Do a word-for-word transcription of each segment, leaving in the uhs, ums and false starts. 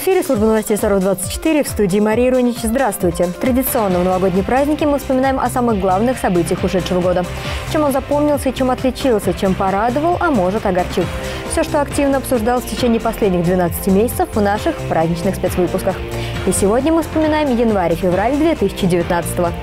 эфире служба новостей Саров двадцать четыре, в студии Мария Рунич. Здравствуйте. Традиционно в новогодние праздники мы вспоминаем о самых главных событиях ушедшего года. Чем он запомнился и чем отличился, чем порадовал, а может огорчил. Все, что активно обсуждалось в течение последних двенадцати месяцев в наших праздничных спецвыпусках. И сегодня мы вспоминаем январь и февраль две тысячи девятнадцатого.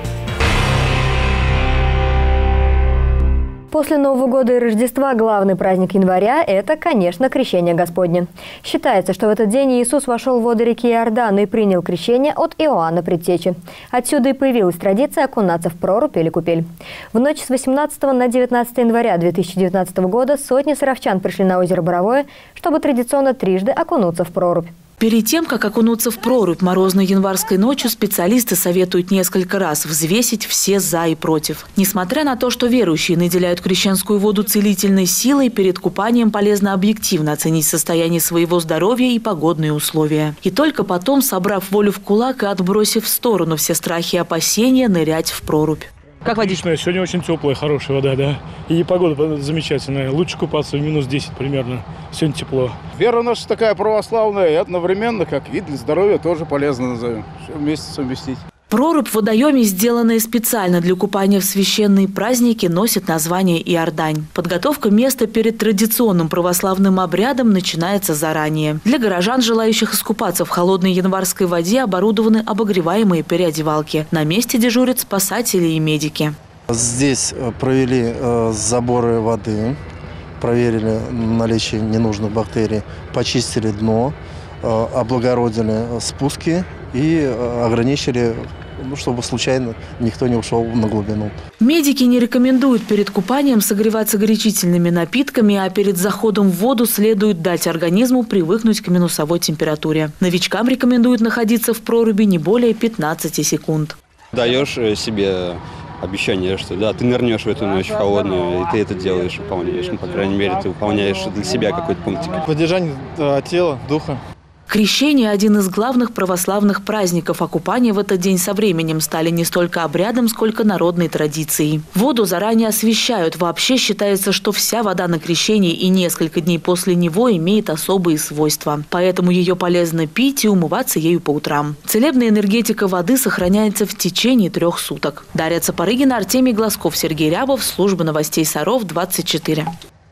После Нового года и Рождества главный праздник января – это, конечно, Крещение Господне. Считается, что в этот день Иисус вошел в воды реки Иордан и принял крещение от Иоанна Предтечи. Отсюда и появилась традиция окунаться в прорубь или купель. В ночь с восемнадцатого на девятнадцатое января две тысячи девятнадцатого года сотни саровчан пришли на озеро Боровое, чтобы традиционно трижды окунуться в прорубь. Перед тем, как окунуться в прорубь морозной январской ночью, специалисты советуют несколько раз взвесить все «за» и «против». Несмотря на то, что верующие наделяют крещенскую воду целительной силой, перед купанием полезно объективно оценить состояние своего здоровья и погодные условия. И только потом, собрав волю в кулак и отбросив в сторону все страхи и опасения, нырять в прорубь. Как водичка? Сегодня очень теплая, хорошая вода, да. И погода замечательная. Лучше купаться в минус десять примерно. Сегодня тепло. Вера наша такая православная, и одновременно, как вид для здоровья, тоже полезно назовем. Все вместе совместить. Прорубь в водоеме, сделанная специально для купания в священные праздники, носит название Иордань. Подготовка места перед традиционным православным обрядом начинается заранее. Для горожан, желающих искупаться в холодной январской воде, оборудованы обогреваемые переодевалки. На месте дежурят спасатели и медики. Здесь провели заборы воды, проверили наличие ненужных бактерий, почистили дно, облагородили спуски и ограничили, ну, чтобы случайно никто не ушел на глубину. Медики не рекомендуют перед купанием согреваться горячительными напитками, а перед заходом в воду следует дать организму привыкнуть к минусовой температуре. Новичкам рекомендуют находиться в проруби не более пятнадцати секунд. Даешь себе обещание, что да, ты нырнешь в эту ночь холодную, и ты это делаешь, выполняешь. Ну, по крайней мере, ты выполняешь для себя какой-то пунктик. Поддержание э, тела, духа. Крещение – один из главных православных праздников, а купание в этот день со временем стали не столько обрядом, сколько народной традицией. Воду заранее освящают. Вообще считается, что вся вода на крещении и несколько дней после него имеет особые свойства. Поэтому ее полезно пить и умываться ею по утрам. Целебная энергетика воды сохраняется в течение трех суток. Дарья Цапарыгина, Артемий Глазков, Сергей Рябов, служба новостей Саров двадцать четыре.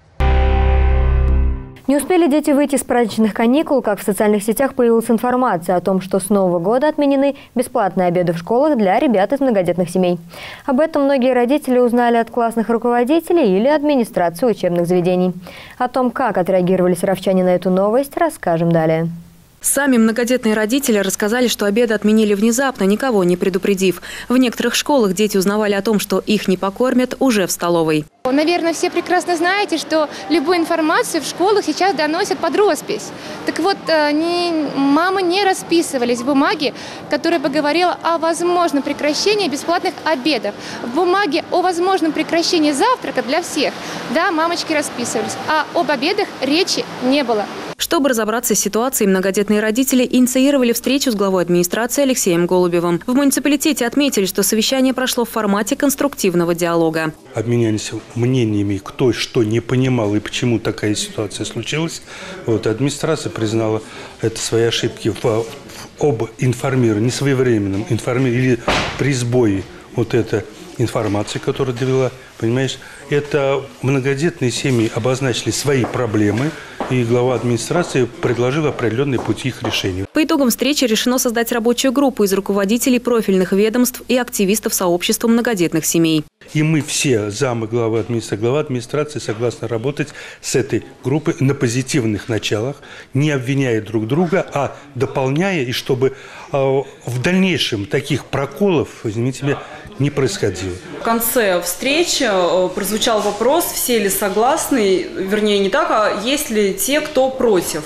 Не успели дети выйти с праздничных каникул, как в социальных сетях появилась информация о том, что с Нового года отменены бесплатные обеды в школах для ребят из многодетных семей. Об этом многие родители узнали от классных руководителей или администрации учебных заведений. О том, как отреагировали саровчане на эту новость, расскажем далее. Сами многодетные родители рассказали, что обеды отменили внезапно, никого не предупредив. В некоторых школах дети узнавали о том, что их не покормят уже в столовой. Наверное, все прекрасно знаете, что любую информацию в школах сейчас доносят под роспись. Так вот, не, мамы не расписывались в бумаге, которая бы говорила о возможном прекращении бесплатных обедов. В бумаге о возможном прекращении завтрака для всех, да, мамочки расписывались, а об обедах речи не было. Чтобы разобраться с ситуацией, многодетные родители инициировали встречу с главой администрации Алексеем Голубевым. В муниципалитете отметили, что совещание прошло в формате конструктивного диалога. Обменялись мнениями, кто что не понимал и почему такая ситуация случилась. Вот, администрация признала это свои ошибки в, в, об информировании, несвоевременном информировании или при сбое вот это информации, которую довела, понимаешь, это многодетные семьи обозначили свои проблемы, и глава администрации предложила определенные пути их решения. По итогам встречи решено создать рабочую группу из руководителей профильных ведомств и активистов сообщества многодетных семей. И мы все, замы главы администрации, глава администрации согласны работать с этой группой на позитивных началах, не обвиняя друг друга, а дополняя, и чтобы э, в дальнейшем таких проколов, извините меня, не происходило. В конце встречи прозвучал вопрос, все ли согласны, вернее не так, а есть ли те, кто против.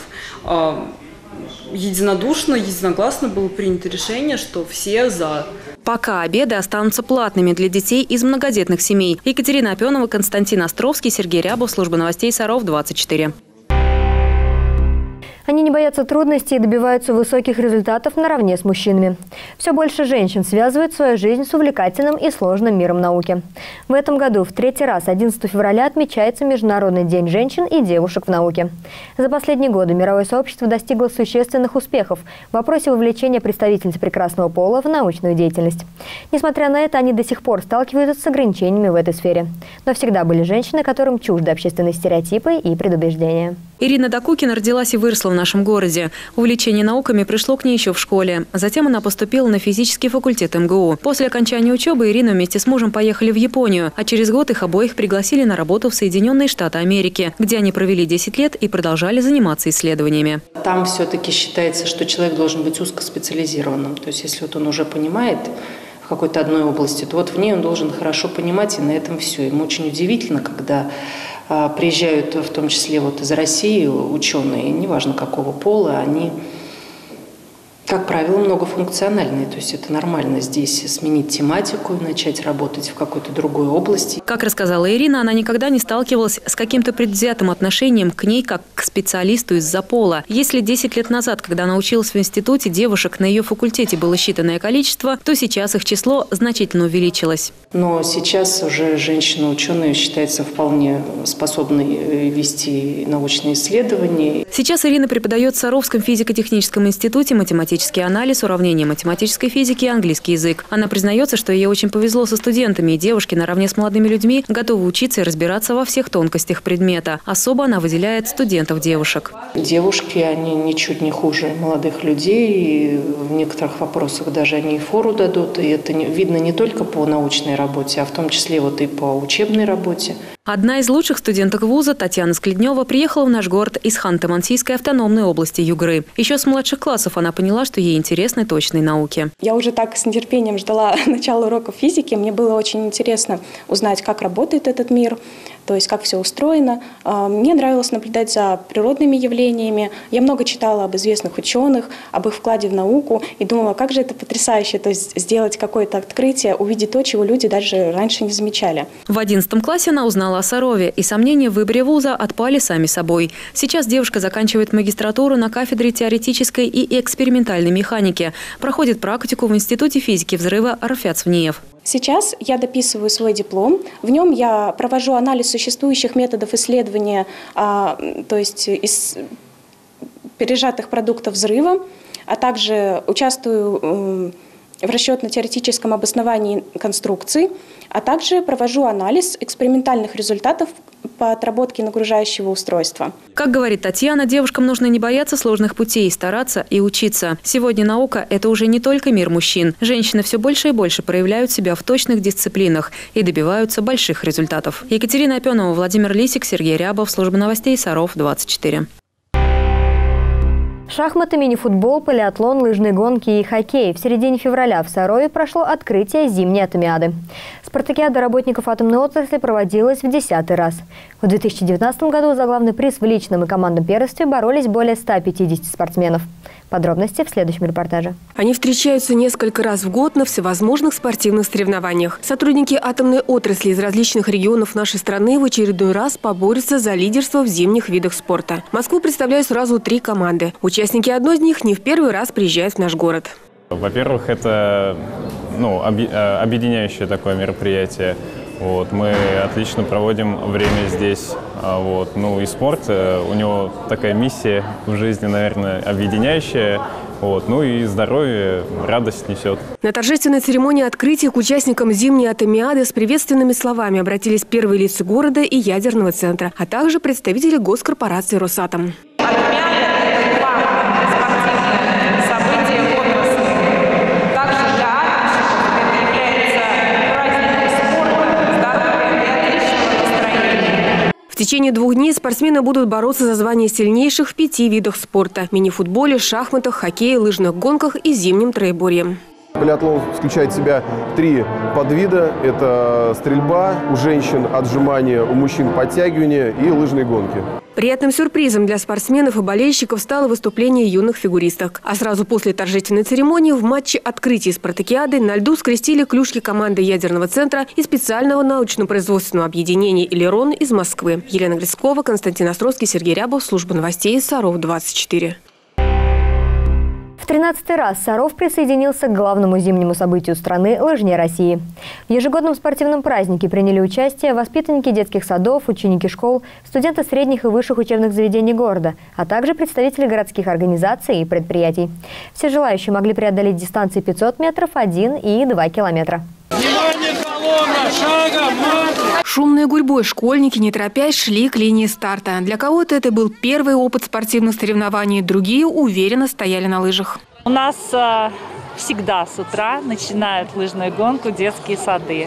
Единодушно, единогласно было принято решение, что все за. Пока обеды останутся платными для детей из многодетных семей. Екатерина Опенова, Константин Островский, Сергей Рябов, служба новостей Саров двадцать четыре. Они не боятся трудностей и добиваются высоких результатов наравне с мужчинами. Все больше женщин связывают свою жизнь с увлекательным и сложным миром науки. В этом году в третий раз одиннадцатого февраля отмечается Международный день женщин и девушек в науке. За последние годы мировое сообщество достигло существенных успехов в вопросе вовлечения представительниц прекрасного пола в научную деятельность. Несмотря на это, они до сих пор сталкиваются с ограничениями в этой сфере. Но всегда были женщины, которым чужды общественные стереотипы и предубеждения. Ирина Докукина родилась и выросла в нашем городе. Увлечение науками пришло к ней еще в школе. Затем она поступила на физический факультет эм гэ у. После окончания учебы Ирина вместе с мужем поехали в Японию, а через год их обоих пригласили на работу в Соединенные Штаты Америки, где они провели десять лет и продолжали заниматься исследованиями. Там все-таки считается, что человек должен быть узкоспециализированным. То есть если вот он уже понимает в какой-то одной области, то вот в ней он должен хорошо понимать, и на этом все. Ему очень удивительно, когда приезжают в том числе вот из России ученые, неважно какого пола, они, как правило, многофункциональные. То есть это нормально здесь сменить тематику и начать работать в какой-то другой области. Как рассказала Ирина, она никогда не сталкивалась с каким-то предвзятым отношением к ней как к специалисту из-за пола. Если десять лет назад, когда она училась в институте, девушек на ее факультете было считанное количество, то сейчас их число значительно увеличилось. Но сейчас уже женщина-ученая считается вполне способной вести научные исследования. Сейчас Ирина преподает в Саровском физико-техническом институте математический анализ, уравнения математической физики и английский язык. Она признается, что ей очень повезло со студентами, и девушки наравне с молодыми людьми готовы учиться и разбираться во всех тонкостях предмета. Особо она выделяет студентов-девушек. Девушки, они ничуть не хуже молодых людей, и в некоторых вопросах даже они и фору дадут, и это видно не только по научной работе, а в том числе вот и по учебной работе. Одна из лучших студенток вуза, Татьяна Скледнева, приехала в наш город из Ханты-Мансийской автономной области Югры. Еще с младших классов она поняла, что ей интересны точные науки. Я уже так с нетерпением ждала начала уроков физики. Мне было очень интересно узнать, как работает этот мир, то есть как все устроено. Мне нравилось наблюдать за природными явлениями. Я много читала об известных ученых, об их вкладе в науку и думала, как же это потрясающе, то есть сделать какое-то открытие, увидеть то, чего люди даже раньше не замечали. В одиннадцатом классе она узнала о Сарове, и сомнения в выборе вуза отпали сами собой. Сейчас девушка заканчивает магистратуру на кафедре теоретической и экспериментальной механики, проходит практику в Институте физики взрыва Рафят Свниев. Сейчас я дописываю свой диплом. В нем я провожу анализ существующих методов исследования, а, то есть из пережатых продуктов взрыва, а также участвую в расчетно-теоретическом обосновании конструкций, а также провожу анализ экспериментальных результатов по отработке нагружающего устройства. Как говорит Татьяна, девушкам нужно не бояться сложных путей, стараться и учиться. Сегодня наука – это уже не только мир мужчин. Женщины все больше и больше проявляют себя в точных дисциплинах и добиваются больших результатов. Екатерина Опенова, Владимир Лисик, Сергей Рябов, служба новостей Саров, двадцать четыре. Шахматы, мини-футбол, полиатлон, лыжные гонки и хоккей. В середине февраля в Сарове прошло открытие зимней атомиады. Спартакиада работников атомной отрасли проводилась в десятый раз. В две тысячи девятнадцатом году за главный приз в личном и командном первенстве боролись более ста пятидесяти спортсменов. Подробности в следующем репортаже. Они встречаются несколько раз в год на всевозможных спортивных соревнованиях. Сотрудники атомной отрасли из различных регионов нашей страны в очередной раз поборются за лидерство в зимних видах спорта. Москву представляют сразу три команды. Участники одной из них не в первый раз приезжают в наш город. Во-первых, это ну, объединяющее такое мероприятие. Вот, мы отлично проводим время здесь. Вот. Ну и спорт, у него такая миссия в жизни, наверное, объединяющая. Вот. Ну и здоровье, радость несет. На торжественной церемонии открытия к участникам зимней атомиады с приветственными словами обратились первые лица города и ядерного центра, а также представители госкорпорации «Росатом». В течение двух дней спортсмены будут бороться за звание сильнейших в пяти видах спорта – мини-футболе, шахматах, хоккее, лыжных гонках и зимнем троеборье. Полиатлон включает в себя три подвида. Это стрельба у женщин, отжимания, у мужчин подтягивания и лыжные гонки. Приятным сюрпризом для спортсменов и болельщиков стало выступление юных фигуристок. А сразу после торжественной церемонии в матче открытия спартакиады на льду скрестили клюшки команды ядерного центра и специального научно-производственного объединения «Элерон» из Москвы. Елена Грицкова, Константин Островский, Сергей Рябов, служба новостей Саров двадцать четыре. В тринадцатый раз Саров присоединился к главному зимнему событию страны – Лыжне России. В ежегодном спортивном празднике приняли участие воспитанники детских садов, ученики школ, студенты средних и высших учебных заведений города, а также представители городских организаций и предприятий. Все желающие могли преодолеть дистанции пятьсот метров, один и два километра. Внимание, колонна! Шагом! Шумной гурьбой школьники, не торопясь, шли к линии старта. Для кого-то это был первый опыт спортивных соревнований, другие уверенно стояли на лыжах. У нас э, всегда с утра начинают лыжную гонку детские сады.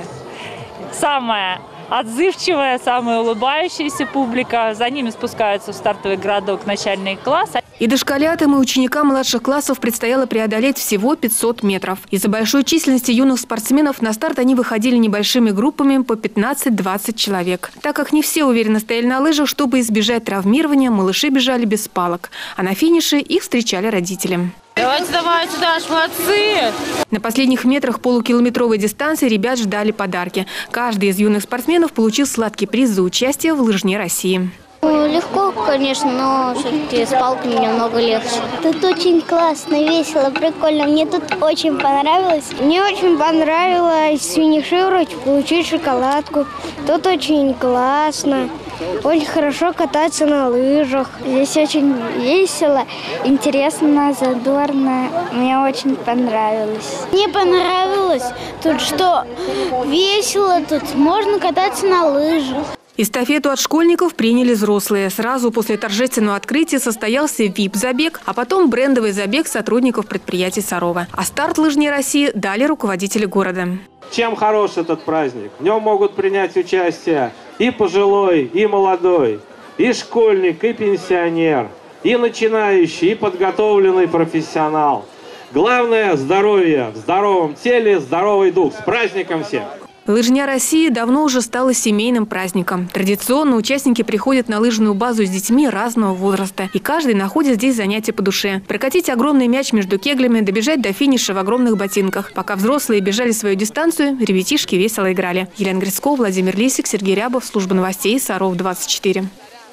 Самая отзывчивая, самая улыбающаяся публика. За ними спускаются в стартовый городок начальные классы. И дошколятам, и ученикам младших классов предстояло преодолеть всего пятьсот метров. Из-за большой численности юных спортсменов на старт они выходили небольшими группами по пятнадцать-двадцать человек. Так как не все уверенно стояли на лыжах, чтобы избежать травмирования, малыши бежали без палок. А на финише их встречали родители. Давайте, давайте, Даш, молодцы! На последних метрах полукилометровой дистанции ребят ждали подарки. Каждый из юных спортсменов получил сладкий приз за участие в Лыжне России. Легко, конечно, но все-таки с палками немного легче. Тут очень классно, весело, прикольно. Мне тут очень понравилось. Мне очень понравилось сфинишировать, получить шоколадку. Тут очень классно. Очень хорошо кататься на лыжах. Здесь очень весело, интересно, задорно. Мне очень понравилось. Мне понравилось тут, что весело, тут можно кататься на лыжах. Эстафету от школьников приняли взрослые. Сразу после торжественного открытия состоялся ви ай пи-забег, а потом брендовый забег сотрудников предприятий Сарова. А старт Лыжни России дали руководители города. Чем хорош этот праздник? В нем могут принять участие и пожилой, и молодой, и школьник, и пенсионер, и начинающий, и подготовленный профессионал. Главное – здоровье. В здоровом теле здоровый дух. С праздником всех! Лыжня России давно уже стала семейным праздником. Традиционно участники приходят на лыжную базу с детьми разного возраста. И каждый находит здесь занятия по душе. Прокатить огромный мяч между кеглями, добежать до финиша в огромных ботинках. Пока взрослые бежали свою дистанцию, ребятишки весело играли. Елена Грицкова, Владимир Лисик, Сергей Рябов, служба новостей Саров двадцать четыре.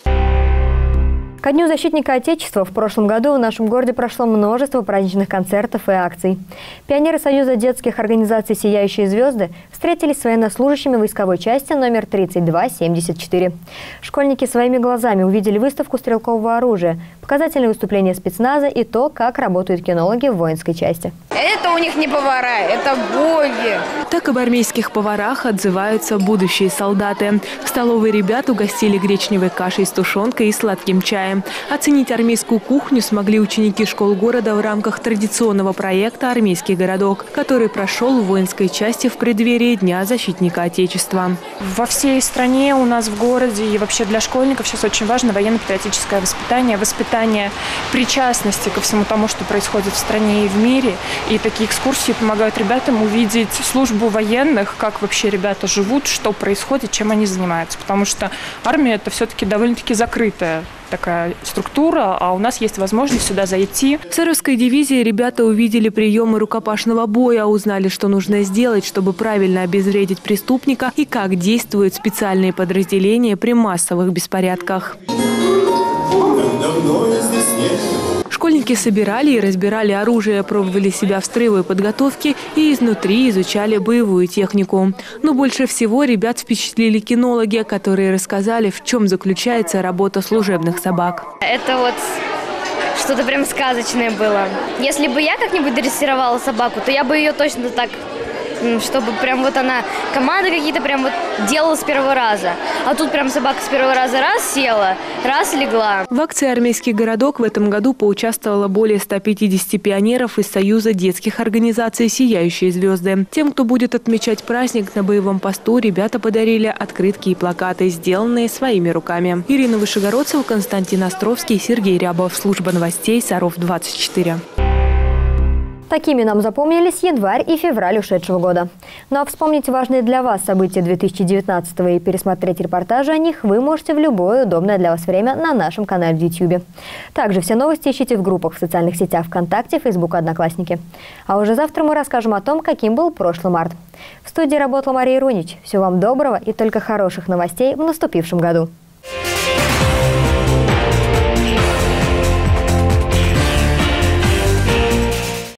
Ко Дню защитника Отечества в прошлом году в нашем городе прошло множество праздничных концертов и акций. Пионеры Союза детских организаций «Сияющие звезды» встретились с военнослужащими войсковой части номер тридцать два семьдесят четыре. Школьники своими глазами увидели выставку стрелкового оружия, показательные выступления спецназа и то, как работают кинологи в воинской части. Это у них не повара, это боги. Так об армейских поварах отзываются будущие солдаты. В столовой ребят угостили гречневой кашей с тушенкой и сладким чаем. Оценить армейскую кухню смогли ученики школ города в рамках традиционного проекта «Армейский городок», который прошел в воинской части в преддверии Дня защитника Отечества. Во всей стране у нас в городе и вообще для школьников сейчас очень важно военно-патриотическое воспитание, воспитание причастности ко всему тому, что происходит в стране и в мире. И такие экскурсии помогают ребятам увидеть службу военных, как вообще ребята живут, что происходит, чем они занимаются. Потому что армия – это все-таки довольно-таки закрытая такая структура, а у нас есть возможность сюда зайти. В Саровской дивизии ребята увидели приемы рукопашного боя, узнали, что нужно сделать, чтобы правильно обезвредить преступника и как действуют специальные подразделения при массовых беспорядках. Школьники собирали и разбирали оружие, пробовали себя в строевой подготовке и изнутри изучали боевую технику. Но больше всего ребят впечатлили кинологи, которые рассказали, в чем заключается работа служебных собак. Это вот что-то прям сказочное было. Если бы я как-нибудь дрессировала собаку, то я бы ее точно так... чтобы прям вот она, команды какие-то прям вот делала с первого раза. А тут прям собака с первого раза раз села, раз легла. В акции «Армейский городок» в этом году поучаствовало более ста пятидесяти пионеров из Союза детских организаций «Сияющие звезды». Тем, кто будет отмечать праздник на боевом посту, ребята подарили открытки и плакаты, сделанные своими руками. Ирина Вышегородцева, Константин Островский, Сергей Рябов. Служба новостей Саров двадцать четыре. Такими нам запомнились январь и февраль ушедшего года. Ну а вспомнить важные для вас события две тысячи девятнадцатого и пересмотреть репортажи о них вы можете в любое удобное для вас время на нашем канале в ютубе. Также все новости ищите в группах в социальных сетях ВКонтакте, Фейсбук, Одноклассники. А уже завтра мы расскажем о том, каким был прошлый март. В студии работала Мария Рунич. Всего вам доброго и только хороших новостей в наступившем году.